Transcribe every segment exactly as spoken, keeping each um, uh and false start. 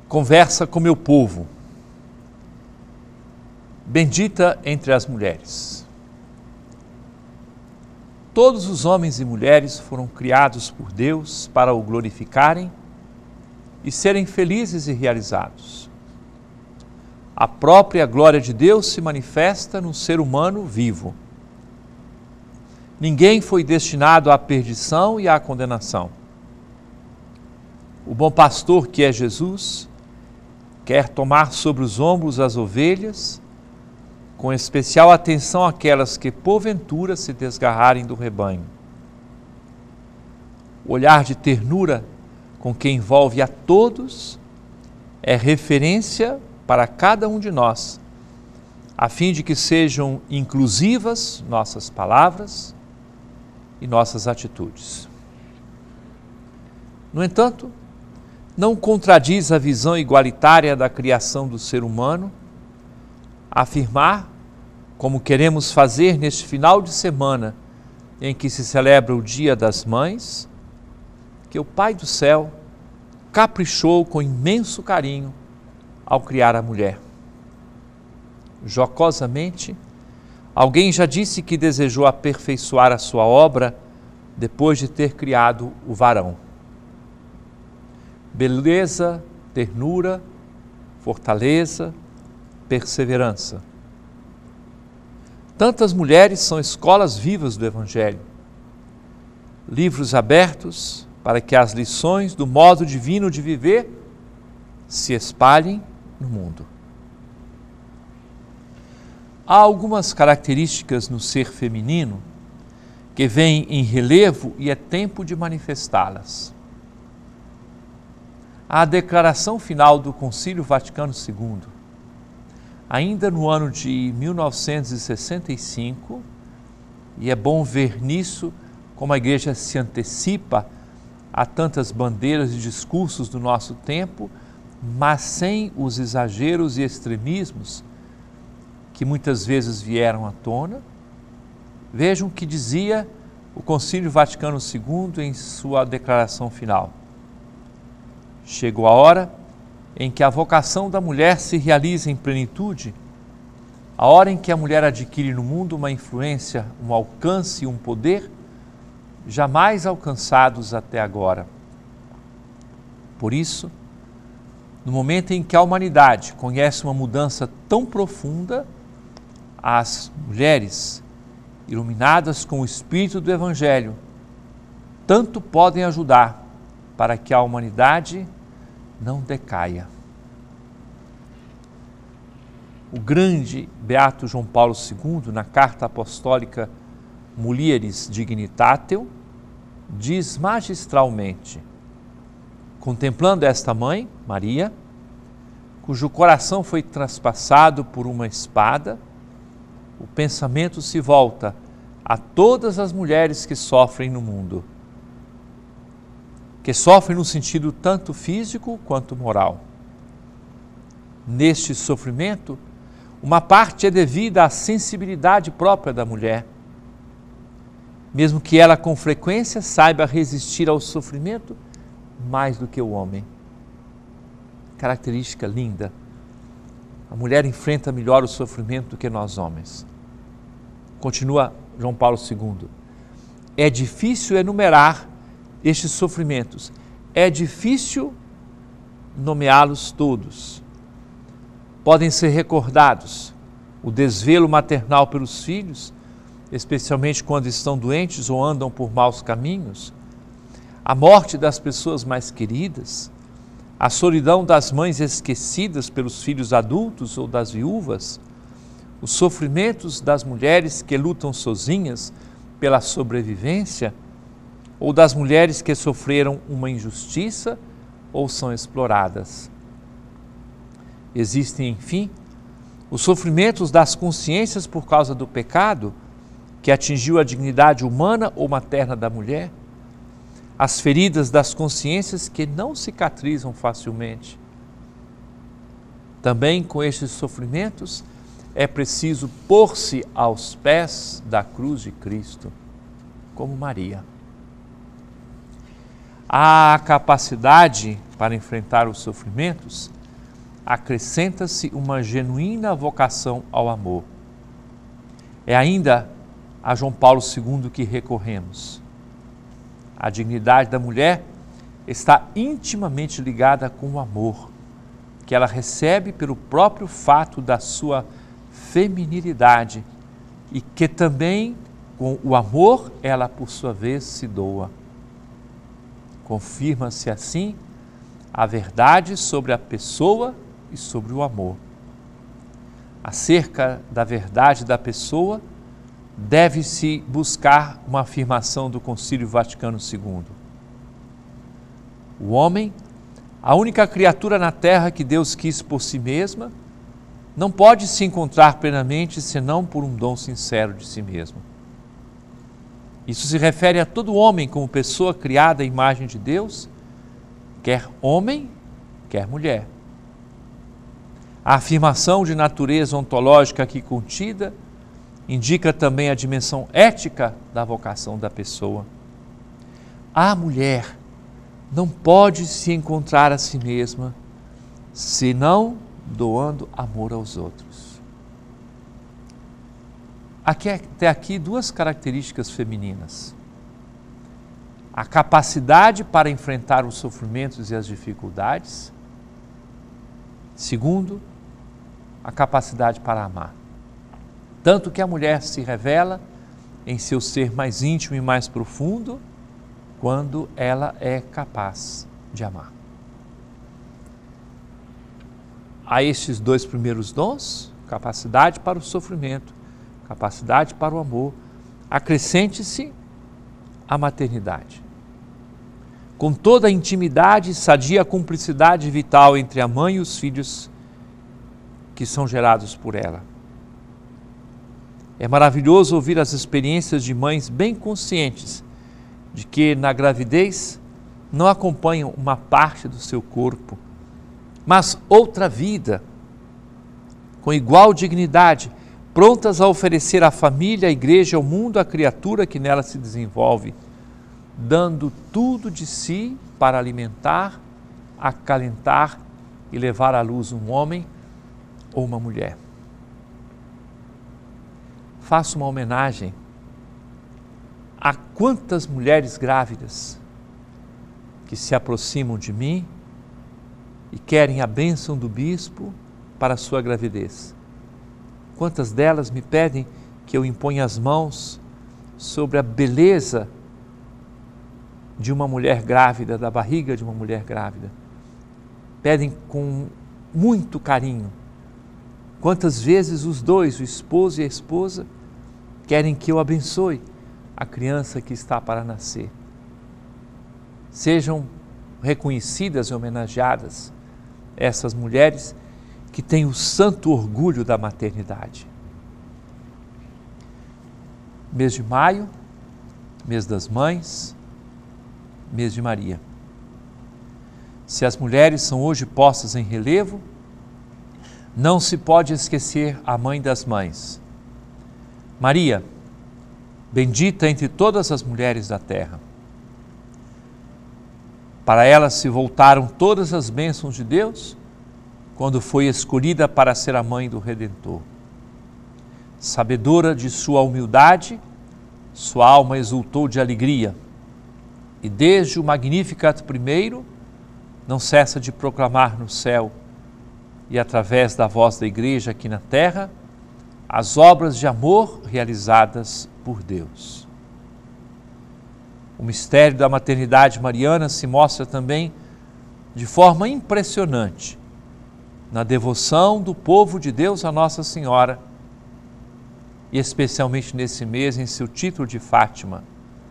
conversa com meu povo. Bendita entre as mulheres. Todos os homens e mulheres foram criados por Deus para o glorificarem e serem felizes e realizados. A própria glória de Deus se manifesta no ser humano vivo. Ninguém foi destinado à perdição e à condenação. O bom pastor, que é Jesus, quer tomar sobre os ombros as ovelhas, com especial atenção àquelas que porventura se desgarrarem do rebanho. O olhar de ternura com que envolve a todos é referência para cada um de nós, a fim de que sejam inclusivas nossas palavras e nossas atitudes. No entanto, não contradiz a visão igualitária da criação do ser humano afirmar, como queremos fazer neste final de semana em que se celebra o Dia das Mães, que o Pai do Céu caprichou com imenso carinho ao criar a mulher. Jocosamente, alguém já disse que desejou aperfeiçoar a sua obra depois de ter criado o varão. Beleza, ternura, fortaleza, perseverança. Tantas mulheres são escolas vivas do Evangelho, livros abertos para que as lições do modo divino de viver se espalhem no mundo. Há algumas características no ser feminino que vêm em relevo e é tempo de manifestá-las. A declaração final do Concílio Vaticano segundo, ainda no ano de mil novecentos e sessenta e cinco, e é bom ver nisso como a Igreja se antecipa a tantas bandeiras e discursos do nosso tempo, mas sem os exageros e extremismos que muitas vezes vieram à tona. Vejam o que dizia o Concílio Vaticano segundo em sua declaração final. Chegou a hora em que a vocação da mulher se realiza em plenitude, a hora em que a mulher adquire no mundo uma influência, um alcance e um poder jamais alcançados até agora. Por isso, no momento em que a humanidade conhece uma mudança tão profunda, as mulheres, iluminadas com o Espírito do Evangelho, tanto podem ajudar para que a humanidade não decaia. O grande beato João Paulo segundo, na carta apostólica Mulieris Dignitatem, diz magistralmente, contemplando esta mãe, Maria, cujo coração foi traspassado por uma espada, o pensamento se volta a todas as mulheres que sofrem no mundo, que sofrem no sentido tanto físico quanto moral. Neste sofrimento, uma parte é devida à sensibilidade própria da mulher, mesmo que ela com frequência saiba resistir ao sofrimento mais do que o homem. Característica linda. A mulher enfrenta melhor o sofrimento do que nós homens. Continua João Paulo segundo. É difícil enumerar estes sofrimentos, é difícil nomeá-los todos. Podem ser recordados o desvelo maternal pelos filhos, especialmente quando estão doentes ou andam por maus caminhos, a morte das pessoas mais queridas, a solidão das mães esquecidas pelos filhos adultos ou das viúvas, os sofrimentos das mulheres que lutam sozinhas pela sobrevivência, ou das mulheres que sofreram uma injustiça ou são exploradas. Existem, enfim, os sofrimentos das consciências por causa do pecado, que atingiu a dignidade humana ou materna da mulher, as feridas das consciências que não cicatrizam facilmente. Também com estes sofrimentos é preciso pôr-se aos pés da cruz de Cristo, como Maria. A capacidade para enfrentar os sofrimentos acrescenta-se uma genuína vocação ao amor. É ainda a João Paulo segundo que recorremos. A dignidade da mulher está intimamente ligada com o amor, que ela recebe pelo próprio fato da sua feminilidade e que também, com o amor, ela por sua vez se doa. Confirma-se assim a verdade sobre a pessoa e sobre o amor. Acerca da verdade da pessoa, deve-se buscar uma afirmação do Concílio Vaticano segundo. O homem, a única criatura na terra que Deus quis por si mesma, não pode se encontrar plenamente senão por um dom sincero de si mesmo. Isso se refere a todo homem como pessoa criada à imagem de Deus, quer homem, quer mulher. A afirmação de natureza ontológica aqui contida indica também a dimensão ética da vocação da pessoa. A mulher não pode se encontrar a si mesma senão doando amor aos outros. Aqui, até aqui, duas características femininas. A capacidade para enfrentar os sofrimentos e as dificuldades. Segundo, a capacidade para amar. Tanto que a mulher se revela em seu ser mais íntimo e mais profundo quando ela é capaz de amar. A estes dois primeiros dons, capacidade para o sofrimento, capacidade para o amor, acrescente-se a maternidade. Com toda a intimidade e sadia cumplicidade vital entre a mãe e os filhos que são gerados por ela. É maravilhoso ouvir as experiências de mães bem conscientes de que na gravidez não acompanham uma parte do seu corpo, mas outra vida, com igual dignidade, prontas a oferecer à família, à igreja, ao mundo, à criatura que nela se desenvolve, dando tudo de si para alimentar, acalentar e levar à luz um homem ou uma mulher. Faço uma homenagem a quantas mulheres grávidas que se aproximam de mim e querem a bênção do bispo para a sua gravidez. Quantas delas me pedem que eu imponha as mãos sobre a beleza de uma mulher grávida, da barriga de uma mulher grávida. Pedem com muito carinho. Quantas vezes os dois, o esposo e a esposa, querem que eu abençoe a criança que está para nascer. Sejam reconhecidas e homenageadas essas mulheres que têm o santo orgulho da maternidade. Mês de maio, mês das mães, mês de Maria. Se as mulheres são hoje postas em relevo, não se pode esquecer a mãe das mães. Maria, bendita entre todas as mulheres da terra. Para ela se voltaram todas as bênçãos de Deus quando foi escolhida para ser a mãe do Redentor. Sabedora de sua humildade, sua alma exultou de alegria e desde o Magnificat primeiro não cessa de proclamar no céu e através da voz da igreja aqui na terra as obras de amor realizadas por Deus. O mistério da maternidade mariana se mostra também de forma impressionante na devoção do povo de Deus a Nossa Senhora e especialmente nesse mês em seu título de Fátima,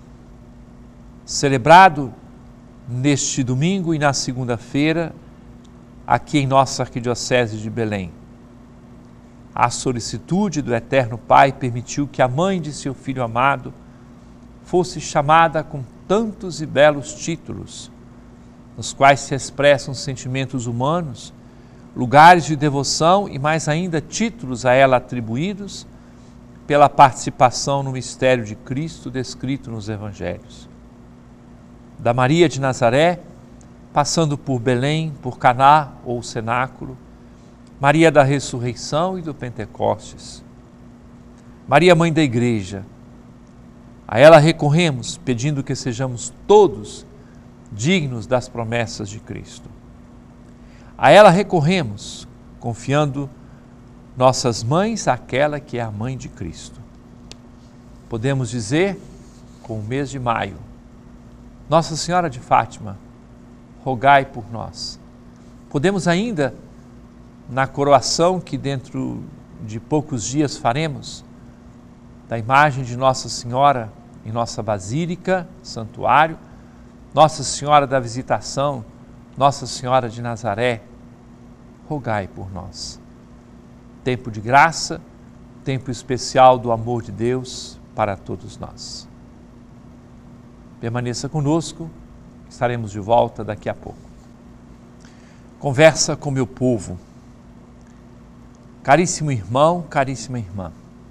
celebrado neste domingo e na segunda-feira aqui em nossa Arquidiocese de Belém. A solicitude do Eterno Pai permitiu que a mãe de seu Filho amado fosse chamada com tantos e belos títulos, nos quais se expressam sentimentos humanos, lugares de devoção e mais ainda títulos a ela atribuídos pela participação no mistério de Cristo descrito nos Evangelhos. Da Maria de Nazaré, passando por Belém, por Caná ou cenáculo, Maria da ressurreição e do Pentecostes, Maria, mãe da igreja, a ela recorremos pedindo que sejamos todos dignos das promessas de Cristo. A ela recorremos confiando nossas mães àquela que é a mãe de Cristo. Podemos dizer, com o mês de maio, Nossa Senhora de Fátima, rogai por nós. Podemos ainda, na coroação que dentro de poucos dias faremos, da imagem de Nossa Senhora em nossa basílica, santuário, Nossa Senhora da Visitação, Nossa Senhora de Nazaré, rogai por nós. Tempo de graça, tempo especial do amor de Deus para todos nós. Permaneça conosco, estaremos de volta daqui a pouco. Conversa com meu povo. Caríssimo irmão, caríssima irmã,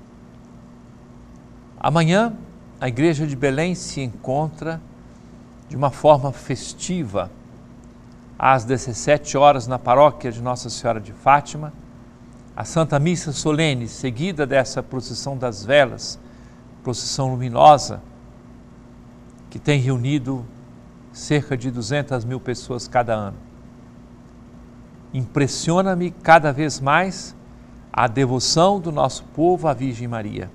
amanhã a Igreja de Belém se encontra de uma forma festiva às dezessete horas na paróquia de Nossa Senhora de Fátima, a Santa Missa Solene, seguida dessa procissão das velas, procissão luminosa, que tem reunido cerca de duzentas mil pessoas cada ano. Impressiona-me cada vez mais a devoção do nosso povo à Virgem Maria.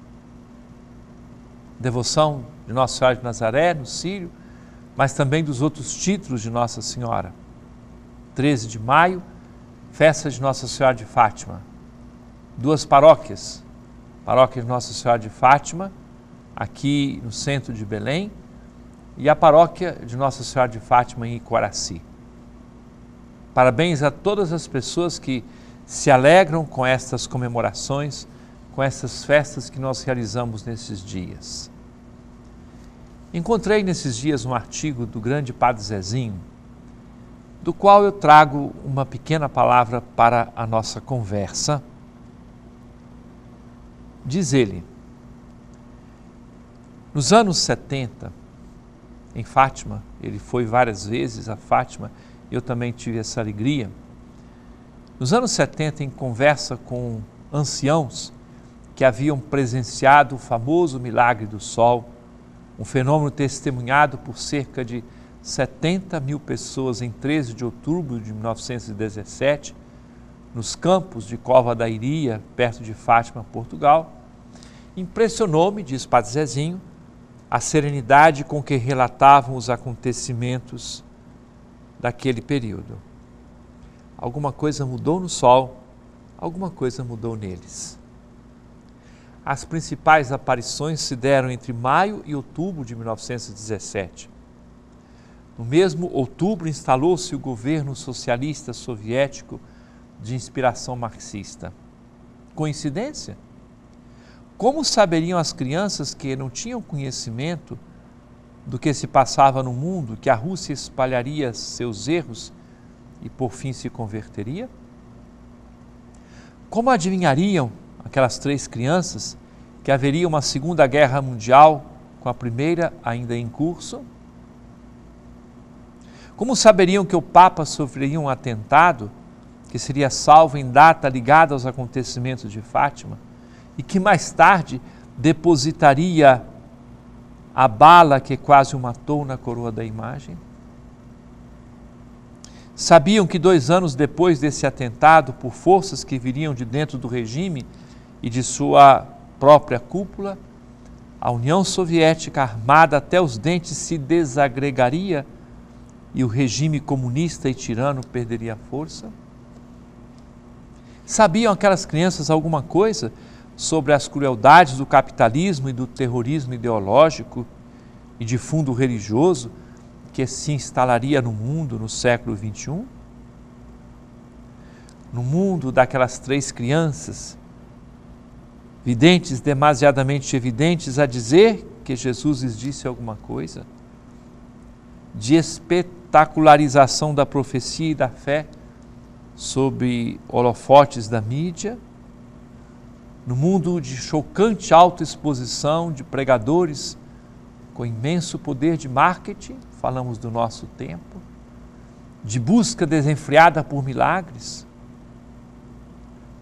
Devoção de Nossa Senhora de Nazaré, no Círio, mas também dos outros títulos de Nossa Senhora. treze de maio, festa de Nossa Senhora de Fátima. Duas paróquias, paróquia de Nossa Senhora de Fátima, aqui no centro de Belém, e a paróquia de Nossa Senhora de Fátima em Icoraci. Parabéns a todas as pessoas que se alegram com estas comemorações, com essas festas que nós realizamos nesses dias. Encontrei nesses dias um artigo do grande Padre Zezinho, do qual eu trago uma pequena palavra para a nossa conversa. Diz ele: nos anos setenta, em Fátima, ele foi várias vezes a Fátima, eu também tive essa alegria. Nos anos setenta, em conversa com anciãos que haviam presenciado o famoso milagre do sol, um fenômeno testemunhado por cerca de setenta mil pessoas em treze de outubro de mil novecentos e dezessete, nos campos de Cova da Iria, perto de Fátima, Portugal, impressionou-me, diz Padre Zezinho, a serenidade com que relatavam os acontecimentos daquele período. Alguma coisa mudou no sol, alguma coisa mudou neles. As principais aparições se deram entre maio e outubro de mil novecentos e dezessete. No mesmo outubro, instalou-se o governo socialista soviético de inspiração marxista. Coincidência? Como saberiam as crianças que não tinham conhecimento do que se passava no mundo, que a Rússia espalharia seus erros e por fim se converteria? Como adivinhariam aquelas três crianças que haveria uma segunda guerra mundial com a primeira ainda em curso? Como saberiam que o Papa sofreria um atentado que seria salvo em data ligada aos acontecimentos de Fátima e que mais tarde depositaria a bala que quase o matou na coroa da imagem? Sabiam que dois anos depois desse atentado, por forças que viriam de dentro do regime e de sua própria cúpula, a União Soviética, armada até os dentes, se desagregaria e o regime comunista e tirano perderia a força? Sabiam aquelas crianças alguma coisa sobre as crueldades do capitalismo e do terrorismo ideológico e de fundo religioso que se instalaria no mundo no século vinte e um? No mundo daquelas três crianças, videntes demasiadamente evidentes a dizer que Jesus lhes disse alguma coisa, de espetacularização da profecia e da fé sob holofotes da mídia, no mundo de chocante autoexposição de pregadores com imenso poder de marketing, falamos do nosso tempo, de busca desenfreada por milagres,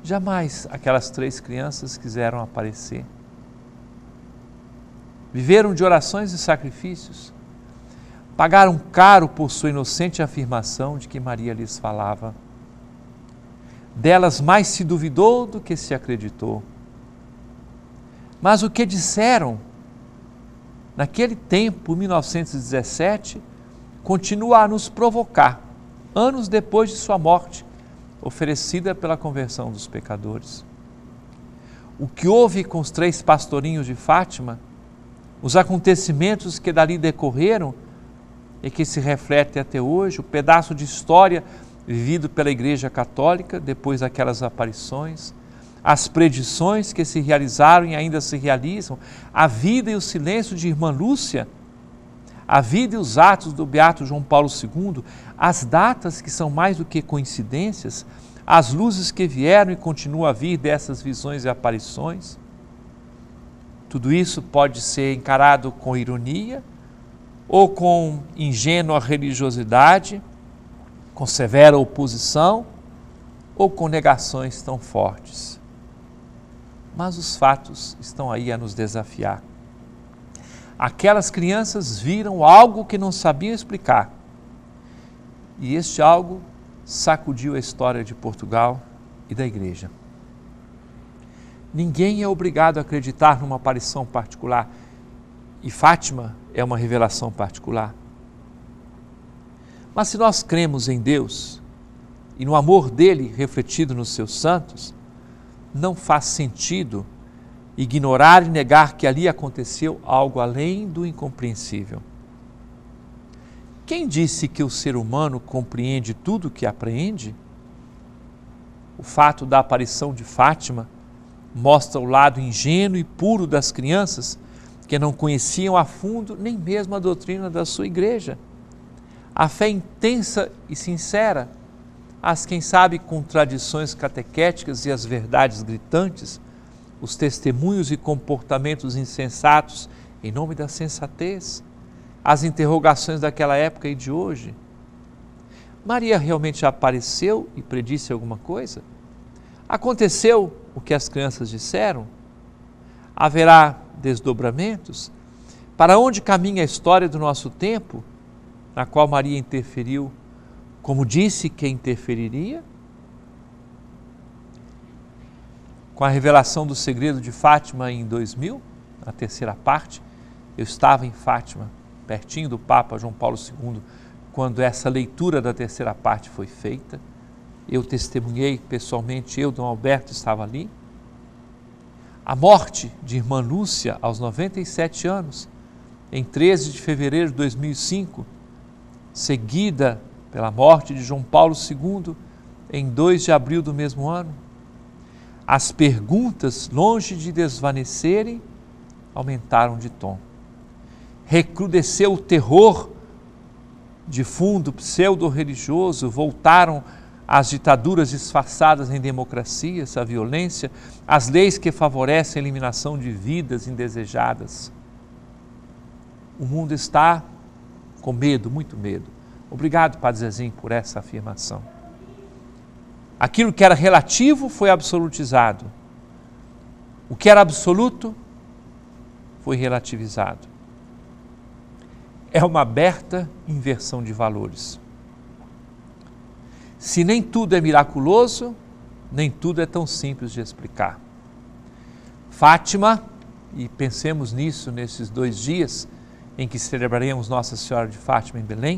Jamais aquelas três crianças quiseram aparecer. Viveram de orações e sacrifícios. Pagaram caro por sua inocente afirmação de que Maria lhes falava. Delas mais se duvidou do que se acreditou. Mas o que disseram naquele tempo, mil novecentos e dezessete, continua a nos provocar, anos depois de sua morte, oferecida pela conversão dos pecadores. O que houve com os três pastorinhos de Fátima, os acontecimentos que dali decorreram e que se refletem até hoje, o pedaço de história vivido pela Igreja Católica depois daquelas aparições, as predições que se realizaram e ainda se realizam, a vida e o silêncio de Irmã Lúcia, a vida e os atos do Beato João Paulo segundo, as datas que são mais do que coincidências, as luzes que vieram e continuam a vir dessas visões e aparições. Tudo isso pode ser encarado com ironia ou com ingênua religiosidade, com severa oposição ou com negações tão fortes. Mas os fatos estão aí a nos desafiar. Aquelas crianças viram algo que não sabiam explicar. E este algo sacudiu a história de Portugal e da Igreja. Ninguém é obrigado a acreditar numa aparição particular. E Fátima é uma revelação particular. Mas se nós cremos em Deus e no amor dele refletido nos seus santos, não faz sentido ignorar e negar que ali aconteceu algo além do incompreensível. Quem disse que o ser humano compreende tudo o que apreende? O fato da aparição de Fátima mostra o lado ingênuo e puro das crianças que não conheciam a fundo nem mesmo a doutrina da sua igreja. A fé intensa e sincera, as, quem sabe, contradições catequéticas e as verdades gritantes, os testemunhos e comportamentos insensatos em nome da sensatez, as interrogações daquela época e de hoje. Maria realmente apareceu e predisse alguma coisa? Aconteceu o que as crianças disseram? Haverá desdobramentos? Para onde caminha a história do nosso tempo, na qual Maria interferiu, como disse que interferiria? Com a revelação do segredo de Fátima em dois mil, a terceira parte, eu estava em Fátima, pertinho do Papa João Paulo segundo, quando essa leitura da terceira parte foi feita. Eu testemunhei pessoalmente, eu, Dom Alberto, estava ali. A morte de Irmã Lúcia, aos noventa e sete anos, em treze de fevereiro de dois mil e cinco, seguida pela morte de João Paulo segundo, em dois de abril do mesmo ano. As perguntas, longe de desvanecerem, aumentaram de tom. Recrudesceu o terror de fundo pseudo-religioso, voltaram as ditaduras disfarçadas em democracias, a violência, as leis que favorecem a eliminação de vidas indesejadas. O mundo está com medo, muito medo. Obrigado, Padre Zezinho, por essa afirmação. Aquilo que era relativo foi absolutizado. O que era absoluto foi relativizado. É uma aberta inversão de valores. Se nem tudo é miraculoso, nem tudo é tão simples de explicar. Fátima, e pensemos nisso nesses dois dias em que celebraremos Nossa Senhora de Fátima em Belém,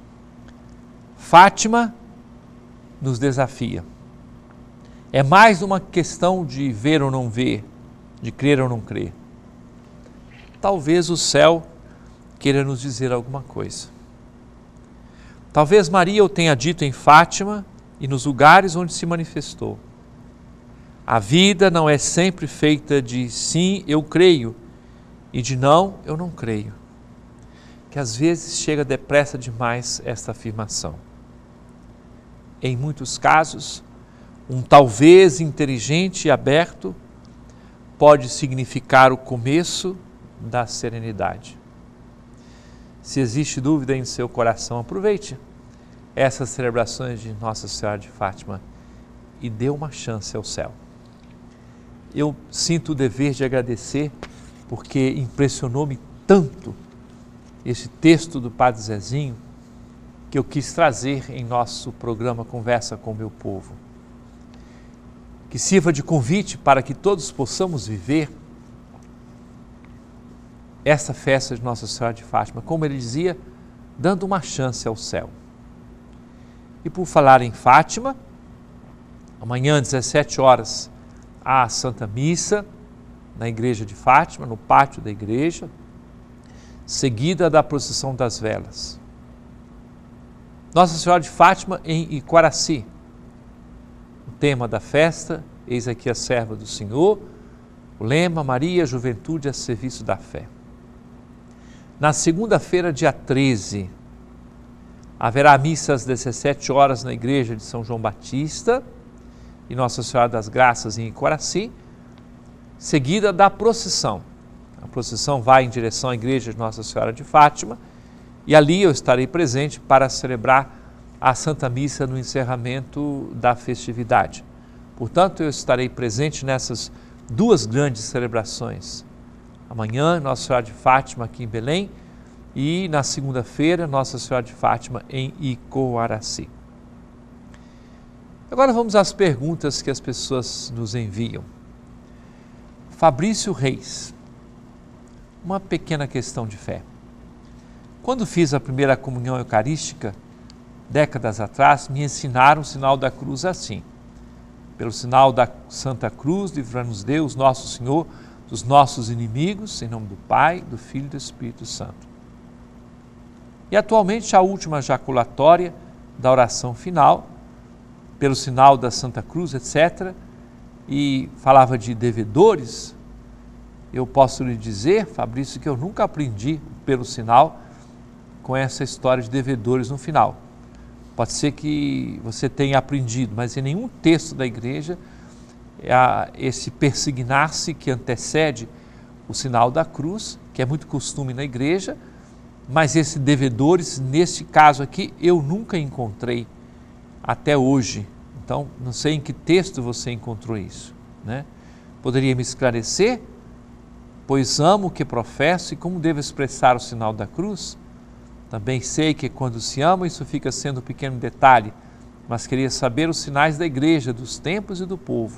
Fátima nos desafia. É mais uma questão de ver ou não ver, de crer ou não crer. Talvez o céu queira nos dizer alguma coisa. Talvez Maria o tenha dito em Fátima e nos lugares onde se manifestou. A vida não é sempre feita de sim, eu creio, e de não, eu não creio. Que às vezes chega depressa demais esta afirmação. Em muitos casos, um talvez inteligente e aberto pode significar o começo da serenidade. Se existe dúvida em seu coração, aproveite essas celebrações de Nossa Senhora de Fátima e dê uma chance ao céu. Eu sinto o dever de agradecer, porque impressionou-me tanto esse texto do Padre Zezinho, que eu quis trazer em nosso programa Conversa com o Meu Povo. Que sirva de convite para que todos possamos viver essa festa de Nossa Senhora de Fátima, como ele dizia, dando uma chance ao céu. E por falar em Fátima, amanhã, às dezessete horas, há a Santa Missa na Igreja de Fátima, no pátio da igreja, seguida da procissão das velas. Nossa Senhora de Fátima em Iquaraci. O tema da festa, eis aqui a serva do Senhor, o lema Maria, Juventude a serviço da fé. Na segunda-feira, dia treze, haverá missa às dezessete horas na igreja de São João Batista e Nossa Senhora das Graças em Iquaraci, seguida da procissão. A procissão vai em direção à igreja de Nossa Senhora de Fátima e ali eu estarei presente para celebrar a Santa Missa no encerramento da festividade. Portanto, eu estarei presente nessas duas grandes celebrações. Amanhã, Nossa Senhora de Fátima aqui em Belém e na segunda-feira, Nossa Senhora de Fátima em Icoaraci. Agora vamos às perguntas que as pessoas nos enviam. Fabrício Reis, uma pequena questão de fé. Quando fiz a primeira comunhão eucarística, décadas atrás, me ensinaram o sinal da cruz assim. Pelo sinal da Santa Cruz, livra-nos Deus, nosso Senhor, dos nossos inimigos, em nome do Pai, do Filho e do Espírito Santo. E atualmente a última jaculatória da oração final, pelo sinal da Santa Cruz, etcétera, e falava de devedores, eu posso lhe dizer, Fabrício, que eu nunca aprendi pelo sinal com essa história de devedores no final. Pode ser que você tenha aprendido, mas em nenhum texto da igreja há esse persignar-se que antecede o sinal da cruz, que é muito costume na igreja, mas esse devedores, nesse caso aqui, eu nunca encontrei até hoje. Então, não sei em que texto você encontrou isso, né? Poderia me esclarecer? Pois amo o que professo e como devo expressar o sinal da cruz? Também sei que quando se ama isso fica sendo um pequeno detalhe, mas queria saber os sinais da igreja, dos tempos e do povo.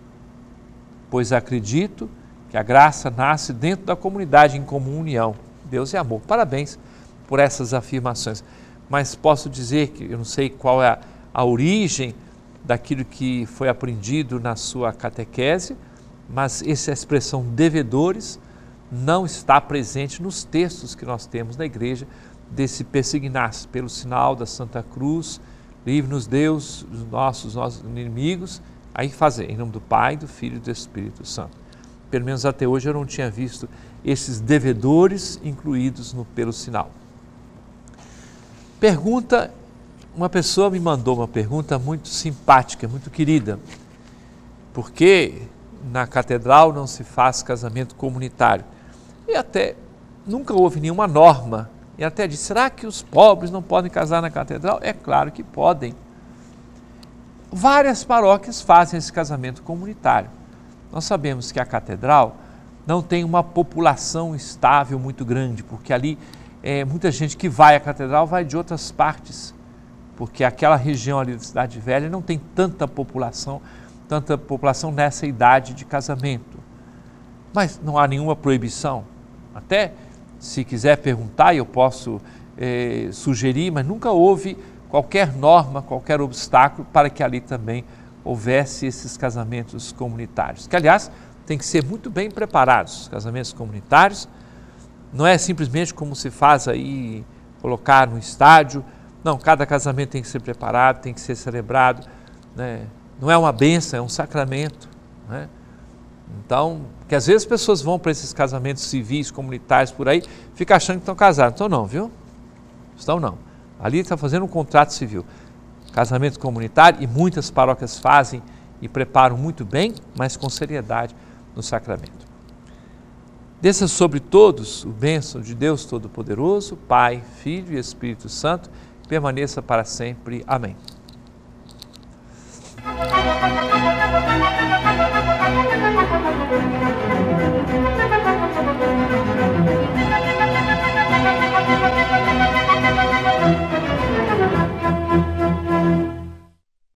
Pois acredito que a graça nasce dentro da comunidade em comum união. Deus é amor. Parabéns por essas afirmações. Mas posso dizer que eu não sei qual é a, a origem daquilo que foi aprendido na sua catequese, mas essa expressão devedores não está presente nos textos que nós temos na igreja, desse persignar-se pelo sinal da Santa Cruz, livre-nos Deus dos nossos, nossos inimigos, aí fazer, em nome do Pai, do Filho e do Espírito Santo. Pelo menos até hoje eu não tinha visto esses devedores incluídos no pelo sinal. Pergunta, uma pessoa me mandou uma pergunta muito simpática, muito querida. Por que na catedral não se faz casamento comunitário? E até nunca houve nenhuma norma. E até disse, será que os pobres não podem casar na catedral? É claro que podem. Várias paróquias fazem esse casamento comunitário. Nós sabemos que a catedral não tem uma população estável muito grande, porque ali é, muita gente que vai à catedral vai de outras partes, porque aquela região ali da Cidade Velha não tem tanta população, tanta população nessa idade de casamento. Mas não há nenhuma proibição. Até se quiser perguntar, eu posso eh, sugerir, mas nunca houve qualquer norma, qualquer obstáculo para que ali também houvesse esses casamentos comunitários. Que, aliás, tem que ser muito bem preparados. Os casamentos comunitários não é simplesmente como se faz aí, colocar no estádio. Não, cada casamento tem que ser preparado, tem que ser celebrado, né? Não é uma bênção, é um sacramento, né? Então, que às vezes as pessoas vão para esses casamentos civis, comunitários por aí, ficam achando que estão casados. Então não, viu? Estão não. Ali está fazendo um contrato civil. Casamento comunitário, e muitas paróquias fazem e preparam muito bem, mas com seriedade no sacramento. Desça sobre todos o bênção de Deus Todo-Poderoso, Pai, Filho e Espírito Santo, permaneça para sempre. Amém.